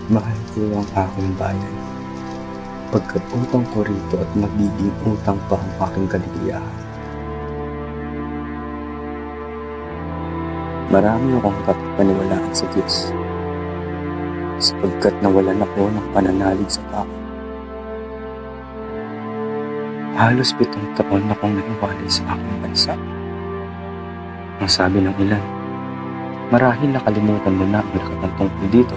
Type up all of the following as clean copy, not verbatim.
Mahal ko ang aking bayan, pagkat utang ko rito at magiging utang pa ang aking kaligayahan. Marami akong kapaniwalaan sa Diyos, sapagkat nawalan ako ng pananalig sa tao. Halos 7 taon akong naiwalay sa aking bansa. Ang sabi ng ilan, marahil nakalimutan mo na ang lahat ng tungkol dito.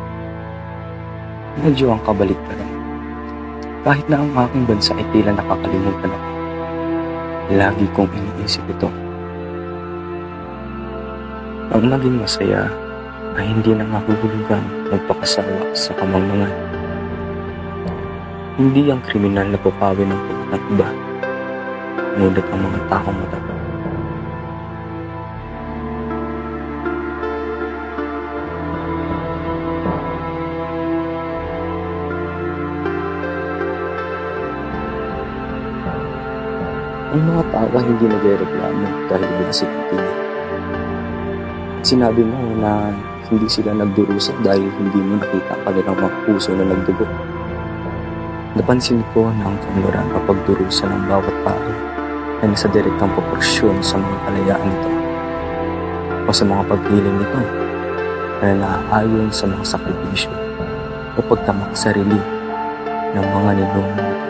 Medyo ang kabaliktaran. Kahit na ang aking bansa ay tila nakakalimutan ako, lagi kong iniisip ito. Ang maging masaya ay hindi na mahuhulugan magpakasawa sa kamangmangan. Hindi ang kriminal na pupawi ng puwet ng iba, ngunit ang mga taong matapang. Ang mga tao ay hindi nagrereklamo dahil wala silang tingin. Sinabi mo na hindi sila nagdurusa dahil hindi mo nakita ang kanilang mga puso na nagdugo. Napansin ko na ang kanluran kapag durusa ng bawat tao ay nasa direktang proporsyon sa mga kalayaan nito o sa mga paghiling nito na naaayon sa mga sakripisyo o pagtamak sarili ng mga ninuno nito.